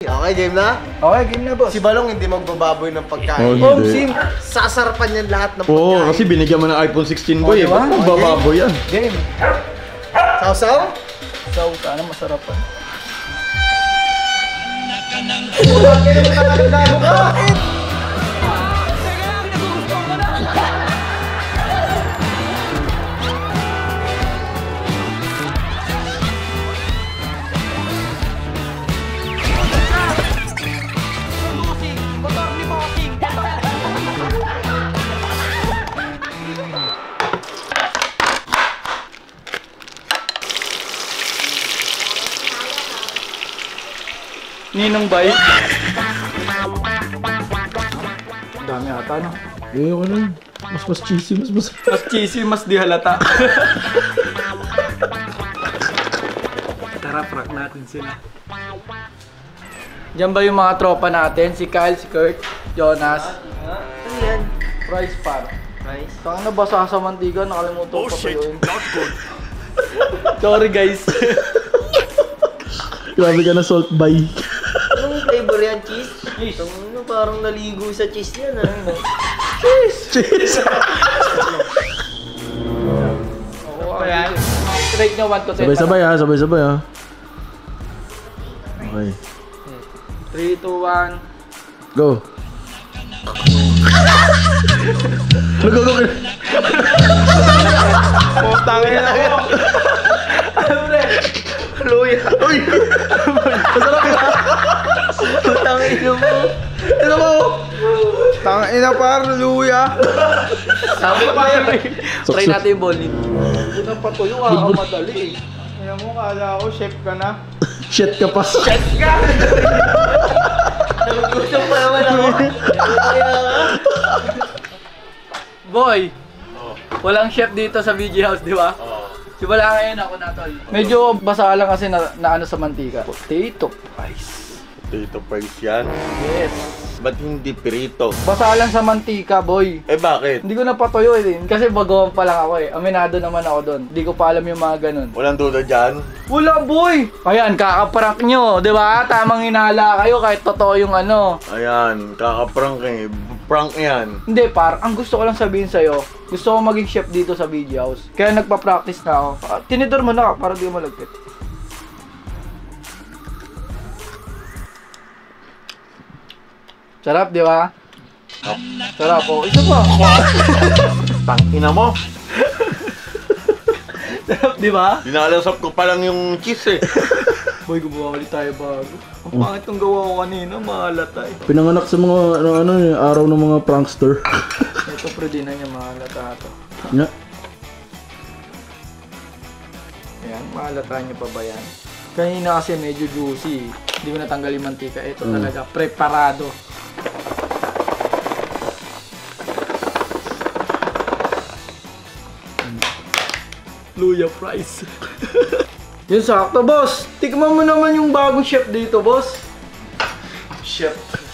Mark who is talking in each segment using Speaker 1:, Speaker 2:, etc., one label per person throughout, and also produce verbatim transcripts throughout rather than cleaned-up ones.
Speaker 1: Okay, game na?
Speaker 2: Okay, game na, boss.
Speaker 1: Si Balong hindi magbababoy ng pagkain.
Speaker 2: Oh, sim.
Speaker 1: Sasarapan yan lahat ng pagkain.
Speaker 3: Oo, oh, kasi binigyan mo ng iPhone sixteen boy.
Speaker 2: Oh, diba?
Speaker 3: Eh. Bababoy yan.
Speaker 2: Game.
Speaker 1: Sausaw?
Speaker 2: So, sana masarap pa. Ninong bay. Dami ata, no?
Speaker 3: Eh, ano yun? Mas mas cheesy, mas mas...
Speaker 2: Mas cheesy, mas di halata. Tara, prank natin sila. Diyan ba yung mga tropa natin? Si Kyle, si Kurt, Jonas.
Speaker 1: Ano yan?
Speaker 2: Rice par.
Speaker 1: Rice?
Speaker 2: Saan na basa sa mantika? Nakalimutan ko pa yun. Sorry guys.
Speaker 3: Grabe ka na salt bay.
Speaker 1: Anong flavor yan? Cheese? Cheese. Ano, parang naligo sa cheese yan ah.
Speaker 2: Cheese!
Speaker 3: Cheese!
Speaker 2: Oo, ayan. Straight nyo one to ten.
Speaker 3: Sabay-sabay ha, sabay-sabay ha. Okay.
Speaker 2: three, two, one.
Speaker 3: Go! Go, go, go!
Speaker 1: Putangin na lang.
Speaker 2: Ano bre?
Speaker 1: Luya. Uy! Masarap na. Putangin mo. Ito mo.
Speaker 2: Tangin na par, luya.
Speaker 1: Sabi pa yan.
Speaker 2: Try natin yung bowling. Hindi na patuyo, kakamadali eh. Ayan mo, kala ko chef ka na.
Speaker 3: Shit ka pa!
Speaker 2: Chef ka!
Speaker 1: Nagugutom pa naman ako.
Speaker 2: Boy! Walang chef dito sa V G House, di ba? Oo. Si wala ngayon ako na tol. Medyo basa lang kasi na, na ano sa mantika. Potato fries.
Speaker 3: Potato fries yan?
Speaker 2: Yes.
Speaker 3: Ba't hindi pirito?
Speaker 2: Basa lang sa mantika, boy.
Speaker 3: Eh bakit?
Speaker 2: Hindi ko na patuyo eh. Kasi bagoong pa lang ako eh. Aminado naman ako doon. Hindi ko pa alam yung mga ganun.
Speaker 3: Walang duda dyan?
Speaker 2: Wala, boy! Ayan, kakaprank nyo, di ba? Tamang hinala kayo kahit totoo yung ano.
Speaker 3: Ayan, kakaprank eh. Prank yan.
Speaker 2: Hindi, par. Ang gusto ko lang sabihin sa'yo, gusto ko maging chef dito sa V G House. Kaya nagpa-practice na ako. Ah, tinidor mo na para di malagkit. Sarap, di ba? Sarap, oh. Isa pa.
Speaker 3: Tangina mo!
Speaker 2: Sarap, di ba?
Speaker 3: Dinalasap ko pa lang yung cheese eh.
Speaker 2: Boy, gumawa ulit tayo bago. Ang pangit itong gawa ko kanina, mahalata eh.
Speaker 3: Pinanganak sa mga ano, ano, araw ng mga prankster.
Speaker 2: Ito, pero di na niya mahalata ito.
Speaker 3: Nga.
Speaker 2: Ayan, mahalata niyo pa ba yan? Kanina kasi medyo juicy. Hindi ko natanggal yung mantika. Ito mm. talaga, preparado. Luya fries. Yun sakto, boss. Tikman mo naman yung bagong chef dito, boss. Chef.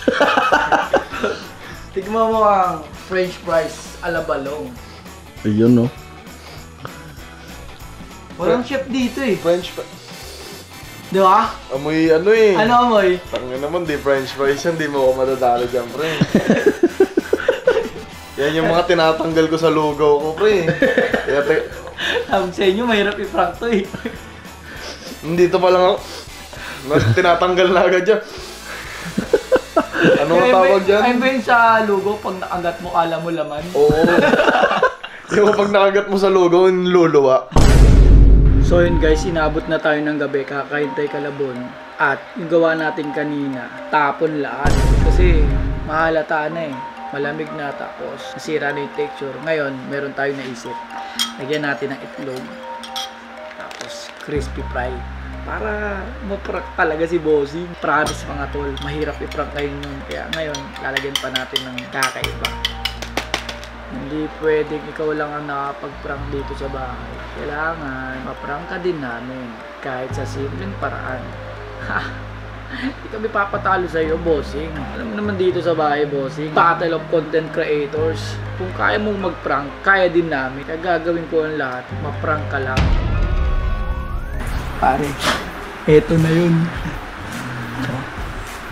Speaker 2: Tikman mo ang French fries a la Balong.
Speaker 3: Ayun no.
Speaker 2: Walang chef dito eh.
Speaker 3: French fries.
Speaker 1: Di ba?
Speaker 3: Amoy ano eh.
Speaker 2: Ano amoy?
Speaker 3: Tangin naman, di French fries yan. Di mo ako madadalo dyan, pre. Yan yung mga tinatanggal ko sa lugaw ko, pre. Kaya te...
Speaker 2: Tawag sa inyo, mahirap i-prank to eh.
Speaker 3: Dito pa lang ako. Mas tinatanggal na agad dyan. Ano ang tawag dyan?
Speaker 2: Ay ba yun sa lugaw, pag nakagat mo, kala mo laman?
Speaker 3: Oo. Yung pag nakagat mo sa lugaw, yung luluwa.
Speaker 2: So yun guys, inabot na tayo ng gabi, kakahintay kalabon. At yung gawa natin kanina, tapon lahat. Kasi mahalata na eh. Malamig na, tapos nasira na yung texture. Ngayon, meron tayong naisip. Lagyan natin ng itlog. Tapos crispy fry. Para maprank talaga si Bossing. Promise mga tol, mahirap i-prank ngayon yun. Kaya ngayon, lalagyan pa natin ng kakaiba. Hindi pwedeng ikaw lang ang nakapag-prank dito sa bahay. Kailangan maprank ka din namin. Kahit sa simpleng paraan. Ha! Hindi kami papatalo sa iyo, Bossing. Alam mo naman dito sa bahay, Bossing, battle of content creators. Kung kaya mong mag-prank, kaya din namin. Kaya gagawin ko ang lahat, ma-prank ka lang. Pare, eto na yun.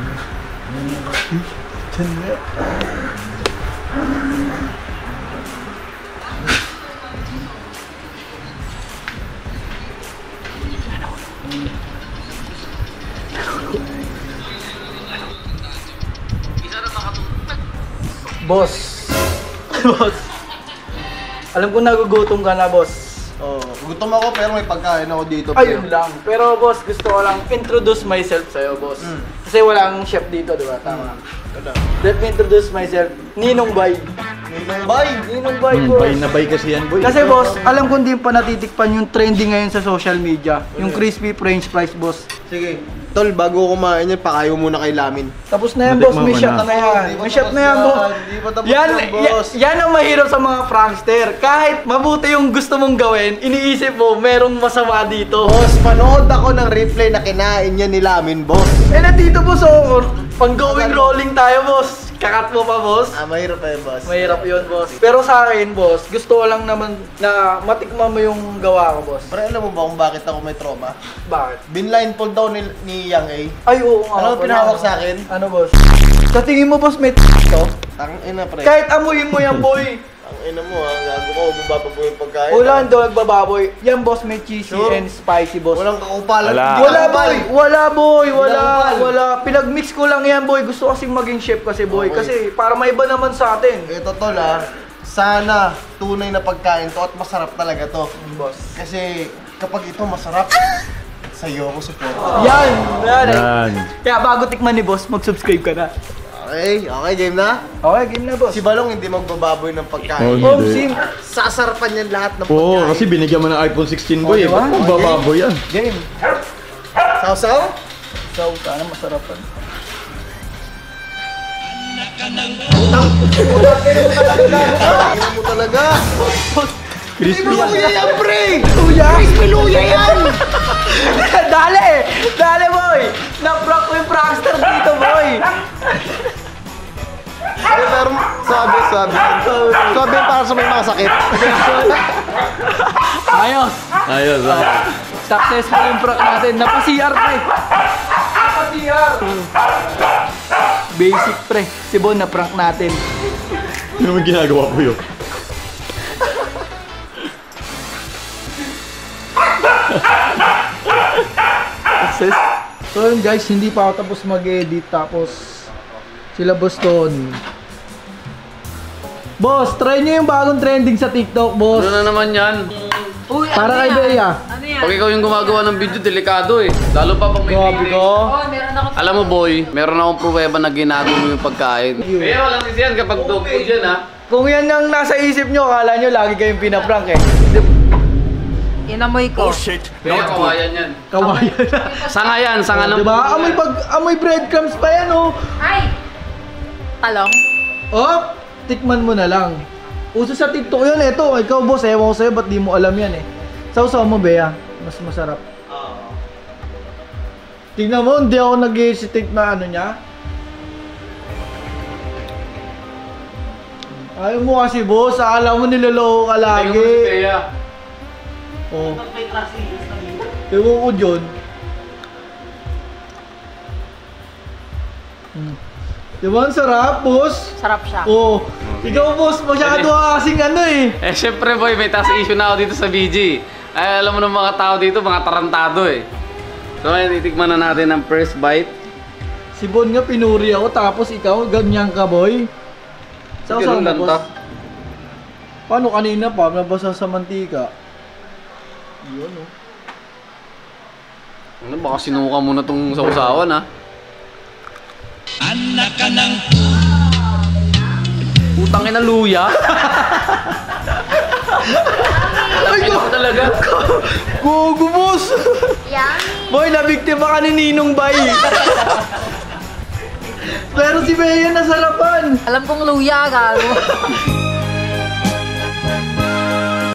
Speaker 2: Boss. Boss. Alam ko nagugutom ka na, boss.
Speaker 3: Oh, gutom ako pero may pagkain ako dito.
Speaker 2: Ayun lang. Pero boss, gusto ko lang introduce myself sa'yo, boss.
Speaker 3: Mm.
Speaker 2: Kasi walang chef dito, di ba? Tama.
Speaker 3: Ano?
Speaker 2: Let me introduce myself. Ninong Bay.
Speaker 3: Ninong Bay.
Speaker 2: Ninong Bay,
Speaker 4: Hmm,
Speaker 2: boss.
Speaker 4: bay na bay kasi yan, boy.
Speaker 2: Kasi boss, alam ko hindi pa natitikpan yung trending ngayon sa social media. Yung crispy french fries, boss.
Speaker 3: Sige. Tol, bago kumain yan, pakayo muna kay Lamin.
Speaker 2: Tapos na yan, boss. May
Speaker 4: Matikman
Speaker 2: shot
Speaker 4: mo
Speaker 2: na yan.
Speaker 3: Di ba
Speaker 2: May shot
Speaker 3: tapos
Speaker 2: na yan, boss.
Speaker 3: Di ba tapos
Speaker 2: Yan,
Speaker 3: yan, boss?
Speaker 2: y- yan ang mahirap sa mga prankster. Kahit mabuti yung gusto mong gawin, iniisip mo, merong masama dito.
Speaker 3: Boss, panood ako ng replay na kinain niya ni Lamin, boss.
Speaker 2: Eh, nandito, boss, oh. Pang going rolling tayo, boss. Kakat mo pa, boss.
Speaker 3: Ah, mahirap eh, boss.
Speaker 2: Mahirap yun, boss. Pero sa akin, boss, gusto ko lang naman na matikman mo yung gawa ko, boss.
Speaker 3: Pre, alam mo ba kung bakit ako may trauma?
Speaker 2: Bakit?
Speaker 3: Binblindfold daw ni, ni Yang A.
Speaker 2: Ay, oo nga.
Speaker 3: Alam mo
Speaker 2: pala.
Speaker 3: pinahawak sa akin?
Speaker 2: Ano, boss? Sa tingin mo, boss, may t*** to?
Speaker 3: Tang ina, pre.
Speaker 2: Kahit amuyin mo yan, boy.
Speaker 3: Ang ina mo ha, gago ka, bumaba po yung pagkain.
Speaker 2: Wala ang dog bababoy. Yan, boss, may cheesy
Speaker 3: Sure.
Speaker 2: and spicy, boss.
Speaker 3: Walang kakupalan.
Speaker 4: Wala.
Speaker 3: Hindi
Speaker 2: Wala,
Speaker 3: kakupal.
Speaker 2: boy. Wala, boy. Wala.
Speaker 3: Wala.
Speaker 2: Wala. Pinag-mix ko lang yan, boy. Gusto kasing maging chef kasi, boy.
Speaker 3: Okay.
Speaker 2: Kasi para maiba naman sa atin.
Speaker 3: Ito tol ha, sana tunay na pagkain to at masarap talaga to.
Speaker 2: Boss.
Speaker 3: Kasi kapag ito masarap, sa'yo ako support.
Speaker 2: Yan. Yan.
Speaker 4: Yan.
Speaker 2: Kaya bago tikman ni boss, mag-subscribe ka na.
Speaker 3: Okay, okay, game na?
Speaker 2: Okay, game na, boss.
Speaker 3: Si Balong hindi magbababoy ng pagkain.
Speaker 4: Oh,
Speaker 2: Home
Speaker 4: hindi.
Speaker 2: sim.
Speaker 3: Sasarapan yan lahat ng
Speaker 4: Oo,
Speaker 3: pagkain.
Speaker 4: kasi binigyan mo ng iPhone sixteen, boy.
Speaker 2: Oh, diba?
Speaker 4: Ba't kung bababo yan?
Speaker 2: Game.
Speaker 3: Sausaw?
Speaker 2: So, sana masarapan.
Speaker 3: Ano mo talaga?
Speaker 4: Crispy
Speaker 3: Luya
Speaker 4: yan.
Speaker 3: yan, pre!
Speaker 2: Luya!
Speaker 3: Crispy luya yan!
Speaker 2: Dali! Dali, boy! Na-prank ko yung prankster dito, boy!
Speaker 3: Ay, pero sabi, sabi. Sabi para sa may mga sakit.
Speaker 2: Ayos!
Speaker 4: Ayos, ah.
Speaker 2: Successful yung prank natin. Napa-C R, pre! Napa-C R! Basic, pre. Si Bon, na-prank natin.
Speaker 4: Ano naman ginagawa ko yun?
Speaker 2: Success. So yun guys, hindi pa ako tapos mag-edit. Tapos sila Boss Tony. Boss, try nyo yung bagong trending sa TikTok, boss.
Speaker 5: Ano na naman yan?
Speaker 6: Uy,
Speaker 2: Para kay
Speaker 6: ano yan?
Speaker 2: Bea.
Speaker 6: Ano yan?
Speaker 5: Pag ikaw yung gumagawa ng video, delikado eh. Lalo pa pag may
Speaker 2: Grabe
Speaker 5: feeling.
Speaker 2: ko.
Speaker 6: Oh, meron ako.
Speaker 5: Alam mo boy, meron akong pruweba na ginagawa mo yung pagkain. Kaya walang sisiyan kapag dog food yan ha.
Speaker 2: Kung yan ang nasa isip nyo, akala nyo lagi kayong pinaprank eh.
Speaker 6: Inamoy ko.
Speaker 5: Kaya kawayan yan.
Speaker 2: Kawayan.
Speaker 5: Sanga yan, sanga ng
Speaker 2: Diba? Amoy, pag, amoy breadcrumbs pa yan, oh.
Speaker 6: Ay! Talong?
Speaker 2: Oh, tikman mo na lang. Uso sa TikTok yun, eto. Ikaw, boss, ewan ko sa'yo, ba't di mo alam yan eh. Sausaw mo, Bea. Mas masarap. Tingnan mo, hindi ako nag-hesitate na ano niya. Ayaw mo kasi, boss. Alam mo, niloloko ka lagi.
Speaker 5: Tingnan mo si Bea.
Speaker 2: Oh. Ewan ko dyan. Hmm. Diba ang sarap, boss?
Speaker 6: Sarap siya.
Speaker 2: Oh. Ikaw, boss, masyado ka kasing ano eh.
Speaker 5: Eh syempre boy, may task issue na ako dito sa B G. Ay alam mo ng mga tao dito, mga tarantado eh. So ayun, titikman na natin ang first bite.
Speaker 2: Si Bon nga pinuri ako, tapos ikaw, ganyan ka, boy.
Speaker 5: Sige,
Speaker 2: Sausaw mo,
Speaker 5: lang
Speaker 2: boss.
Speaker 5: to.
Speaker 2: Paano kanina pa, nabasa sa mantika? Yun, oh.
Speaker 5: Ano, baka sinuka mo na tong sausawan ha.
Speaker 7: Anak ka ng
Speaker 5: Utang ina luya. Ay, ko talaga.
Speaker 2: Gogo, boss! Boy, nabiktima ka ni Ninong Bay. Pero si Bea nasarapan.
Speaker 6: Alam kong luya, gago.